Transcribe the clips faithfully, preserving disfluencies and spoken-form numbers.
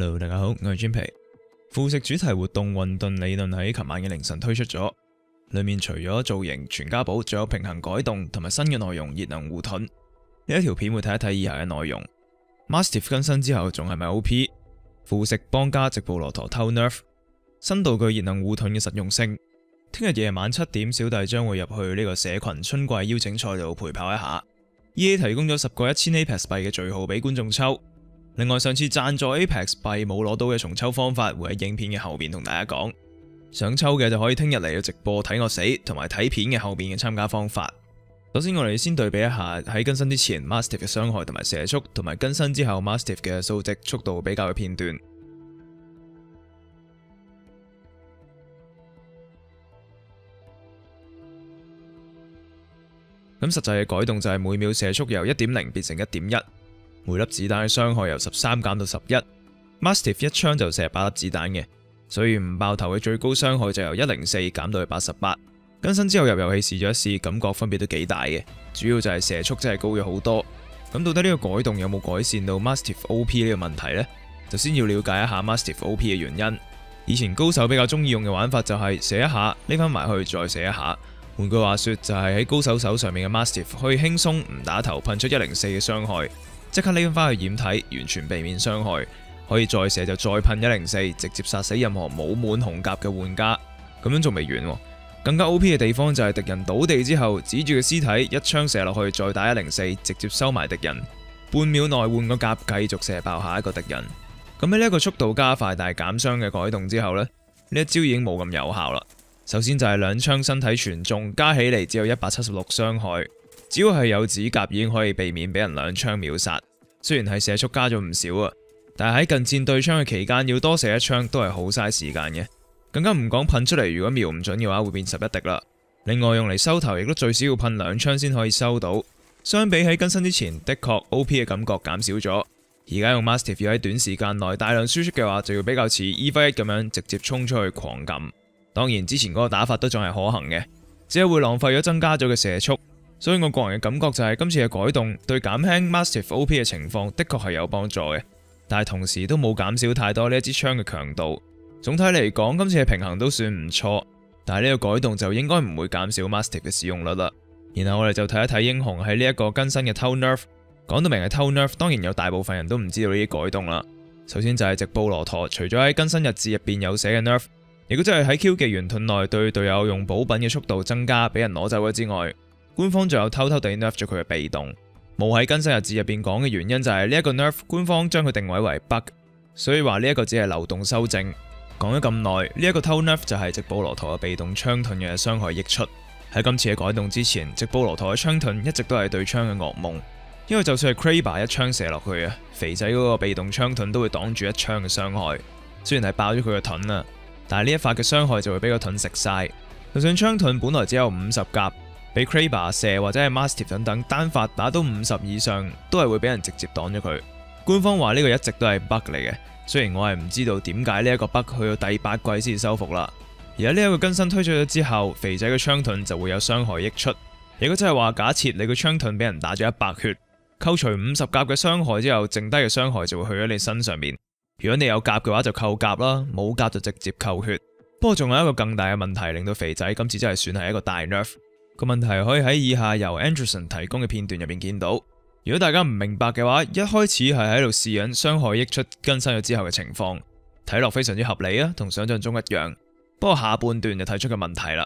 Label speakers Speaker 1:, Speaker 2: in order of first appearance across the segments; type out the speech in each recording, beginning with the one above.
Speaker 1: Hello， 大家好，我係專皮。腐蝕主題活動混沌理論喺琴晚嘅凌晨推出咗，裏面除咗造型、全家寶，仲有平衡改動同埋新嘅內容熱能護盾。呢一條片會睇一睇以下嘅內容。Mastiff 更新之後仲係咪 O P？ 腐蝕邦加直布羅陀偷 nerf， 新道具熱能護盾嘅實用性。聽日夜晚七點，小弟將會入去呢個社群春季邀請賽度陪跑一下。E A 提供咗十個一千 Apex 幣嘅序號俾觀眾抽。另外，上次贊助 Apex 幣冇攞到嘅重抽方法，會喺影片嘅後邊同大家講。想抽嘅就可以聽日嚟到直播睇我死，同埋睇片嘅後邊嘅參加方法。首先，我哋先對比一下喺更新之前 Mastiff 嘅傷害同埋射速，同埋更新之後 Mastiff 嘅數值速度比較嘅片段。咁實際嘅改動就係每秒射速由 一點零 變成 一點一。每粒子彈嘅傷害由十三減到十一 ，Mastiff 一槍就射八粒子彈嘅，所以唔爆頭嘅最高傷害就由一零四減到去八十八。更新之後入遊戲試咗一試，感覺分別都幾大嘅，主要就係射速真係高咗好多。咁到底呢個改動有冇改善到 Mastiff O P 呢個問題呢？就先要了解一下 Mastiff O P 嘅原因。以前高手比較中意用嘅玩法就係射一下，匿翻埋去再射一下。換句話說，就係喺高手手上面嘅 Mastiff 可以輕鬆唔打頭噴出一零四嘅傷害。即刻匿翻去掩體，完全避免傷害。可以再射就再噴一零四，直接殺死任何冇滿紅甲嘅玩家。咁樣仲未完，更加 O P 嘅地方就係敵人倒地之後，指住個屍體一槍射落去，再打一零四，直接收埋敵人。半秒內換個甲，繼續射爆下一個敵人。咁喺呢一個速度加快但係減傷嘅改動之後呢，呢一招已經冇咁有效啦。首先就係兩槍身體全中，加起嚟只有一百七十六傷害。只要係有指甲已經可以避免俾人兩槍秒殺，雖然係射速加咗唔少啊，但係喺近戰對槍嘅期間要多射一槍都係好嘥時間嘅。更加唔講噴出嚟，如果瞄唔準嘅話會變十一滴啦。另外用嚟收頭亦都最少要噴兩槍先可以收到。相比喺更新之前，的確 O P 嘅感覺減少咗。而家用 Mastiff 要喺短時間內大量輸出嘅話，就要比較似 E V 一咁樣直接衝出去狂撳。當然之前嗰個打法都仲係可行嘅，只係會浪費咗增加咗嘅射速。所以我個人嘅感覺就係今次嘅改動對減輕 Mastiff O P 嘅情況的確係有幫助嘅，但係同時都冇減少太多呢一支槍嘅強度。總體嚟講，今次嘅平衡都算唔錯，但係呢個改動就應該唔會減少 Mastiff 嘅使用率啦。然後我哋就睇一睇英雄喺呢一個更新嘅偷 nerf。講到明係偷 nerf， 當然有大部分人都唔知道呢啲改動啦。首先就係直布羅陀，除咗喺更新日誌入邊有寫嘅 nerf， 如果真係喺 Q 技元盾內對隊友用補品嘅速度增加，俾人攞走咗之外，官方仲有偷偷地 nerf 咗佢嘅被動，冇喺更新日誌入邊講嘅原因就係呢一個 nerf 官方將佢定位為 bug， 所以話呢一個只係漏洞修正。講咗咁耐，呢一個偷 nerf 就係直布羅陀嘅被動槍盾嘅傷害溢出。喺今次嘅改動之前，直布羅陀嘅槍盾一直都係對槍嘅噩夢，因為就算係 Kraber 一槍射落去啊，肥仔嗰個被動槍盾都會擋住一槍嘅傷害。雖然係爆咗佢嘅盾啊，但係呢一發嘅傷害就會俾個盾食晒。就算槍盾本來只有五十甲，俾 Kraber 射或者係 Mastiff 等等單發打到五十以上，都係會俾人直接擋咗佢。官方話呢個一直都係 bug 嚟嘅，雖然我係唔知道點解呢一個 bug 去到第八季先修復啦。而喺呢一個更新推出咗之後，肥仔嘅槍盾就會有傷害溢出。如果真係話假設你個槍盾俾人打咗一百血，扣除五十甲嘅傷害之後，剩低嘅傷害就會去咗你身上面。如果你有甲嘅話就扣甲啦，冇甲就直接扣血。不過仲有一個更大嘅問題，令到肥仔今次真係算係一個大 nerf。個問題可以喺以下由 Anderson 提供嘅片段入邊見到。如果大家唔明白嘅話，一開始係喺度試緊傷害溢出更新咗之後嘅情況，睇落非常之合理啊，同想象中一樣。不過下半段就提出嘅問題啦，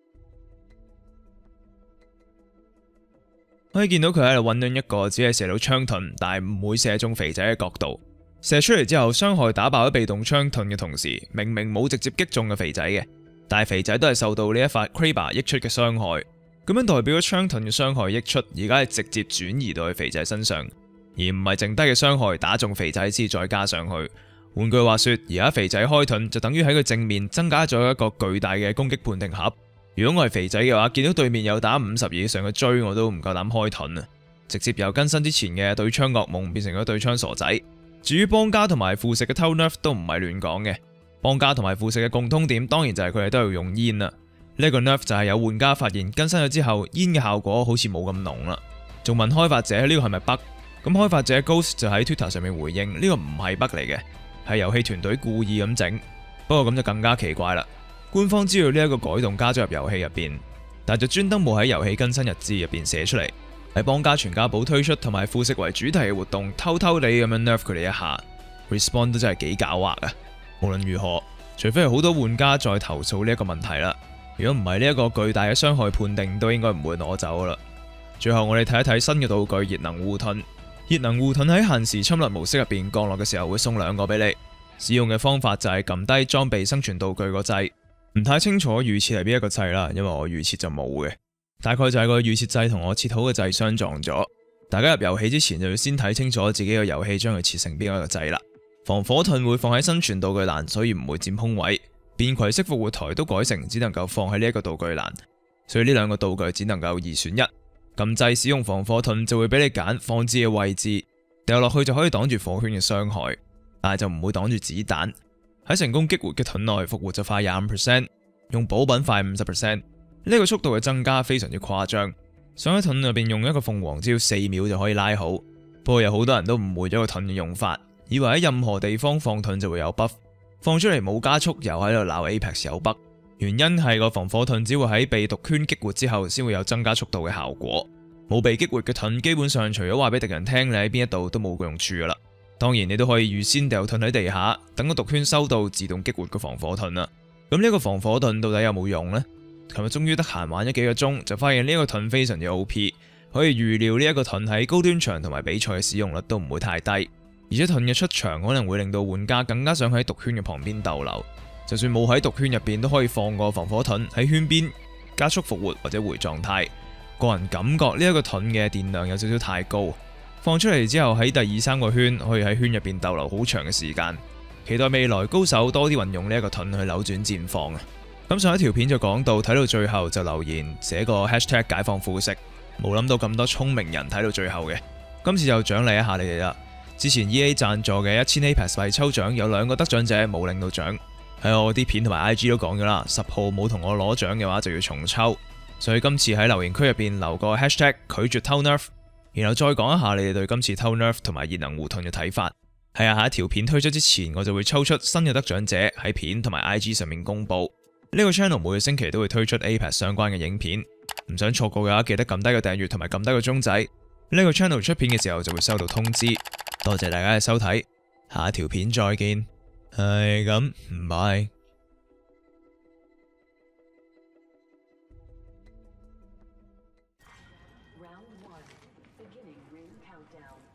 Speaker 1: 可以見到佢喺度揾緊一個只係射到槍盾，但係唔會射中肥仔嘅角度。射出嚟之後，傷害打爆咗被動槍盾嘅同時，明明冇直接擊中嘅肥仔嘅，但係肥仔都係受到呢一發 Kraber 溢出嘅傷害。咁樣代表咗槍盾嘅傷害溢出，而家係直接轉移到去肥仔身上，而唔係剩低嘅傷害打中肥仔先再加上去。換句話說，而家肥仔開盾就等於喺佢正面增加咗一個巨大嘅攻擊判定盒。如果我係肥仔嘅話，見到對面有打五十以上嘅追，我都唔夠膽開盾啊！直接由更新之前嘅對槍噩夢變成咗對槍傻仔。至於邦加同埋腐蝕嘅偷 nerf 都唔係亂講嘅，邦加同埋腐蝕嘅共通點當然就係佢哋都要用煙啦。呢個 nerf 就係有玩家發現更新咗之後，煙嘅效果好似冇咁濃啦，仲問開發者呢個係咪 bug？咁開發者 Ghost 就喺 Twitter 上面回應呢個唔係 bug 嚟嘅。 係遊戲團隊故意咁整。不過咁就更加奇怪啦，官方知道呢一個改動加咗入遊戲入邊，但就專登冇喺遊戲更新日誌入邊寫出嚟，喺幫家全家寶推出同埋副食為主題嘅活動，偷偷地咁樣 nerf 佢哋一下。Respawn 都真係幾狡猾啊！無論如何，除非係好多玩家再投訴呢一個問題啦，如果唔係呢一個巨大嘅傷害判定，都應該唔會攞走噶啦。最後我哋睇一睇新嘅道具熱能護盾。熱能護盾喺限時侵略模式入邊降落嘅時候會送兩個俾你，使用嘅方法就係撳低裝備生存道具個掣。唔太清楚預設係邊一個掣啦，因為我預設就冇嘅。大概就係個預設掣同我設好嘅掣相撞咗。大家入遊戲之前就要先睇清楚自己嘅遊戲將佢設成邊一個掣啦。防火盾會放喺生存道具欄，所以唔會佔空位。便攜式復活台都改成只能夠放喺呢一個道具欄，所以呢兩個道具只能夠二選一。撳掣使用防火盾就會俾你揀放置嘅位置，掉落去就可以擋住火圈嘅傷害，但係就唔會擋住子彈。喺成功激活嘅盾內復活就快廿五 percent， 用補品快五十 percent。呢個速度嘅增加非常之誇張。想喺盾入邊用一個鳳凰只要四秒就可以拉好，不過有好多人都誤會咗個盾嘅用法，以為喺任何地方放盾就會有 buff， 放出嚟冇加速又喺度鬧 Apex 有 bug。原因係個防火盾只會喺被毒圈激活之後先會有增加速度嘅效果，冇被激活嘅盾基本上除咗話俾敵人聽你喺邊一度都冇個用處噶啦。當然你都可以預先掉盾喺地下，等個毒圈收到自動激活個防火盾啦。咁呢個防火盾到底有冇用呢？琴日終於得閒玩咗幾個鐘，就發現呢個盾非常之 O P， 可以預料呢一個盾喺高端場同埋比賽嘅使用率都唔會太低，而且盾嘅出場可能會令到玩家更加想喺毒圈嘅旁邊逗留，就算冇喺毒圈入邊都可以放個防火盾喺圈邊加速復活或者回狀態。個人感覺呢一個盾嘅電量有少少太高，放出嚟之後喺第二三個圈可以喺圈入邊逗留好長嘅時間，期待未來高手多啲運用呢一個盾去扭轉戰況啊！咁上一條片就講到，睇到最後就留言寫個 hashtag 解放膚色，冇諗到咁多聰明人睇到最後嘅。今次就獎勵一下你哋啦。之前 E A 贊助嘅一千 Apex 幣抽獎有兩個得獎者冇領到獎，喺我啲片同埋 I G 都講咗啦，十號冇同我攞獎嘅話就要重抽，所以今次喺留言區入邊留個 hashtag 拒絕偷 nerf， 然後再講一下你哋對今次偷 nerf 同埋熱能護盾嘅睇法。係啊，下一條片推出之前我就會抽出新嘅得獎者喺片同埋 I G 上面公布。呢個 channel 每個星期都會推出 Apex 相關嘅影片，唔想錯過嘅話記得撳低個訂閱同埋撳低個鐘仔，呢個 channel 出片嘅時候就會收到通知。多謝大家嘅收睇，下一條片再見，係咁，拜。
Speaker 2: Round one, beginning ring countdown.